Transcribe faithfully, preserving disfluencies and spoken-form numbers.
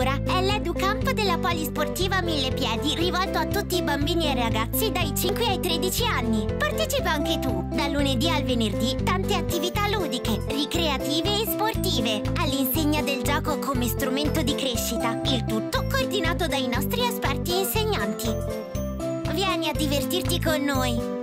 Aventura è l'EduCamp della Polisportiva Mille Piedi, rivolto a tutti i bambini e ragazzi dai cinque ai tredici anni. Partecipa anche tu, dal lunedì al venerdì, tante attività ludiche, ricreative e sportive, all'insegna del gioco come strumento di crescita, il tutto coordinato dai nostri esperti insegnanti. Vieni a divertirti con noi!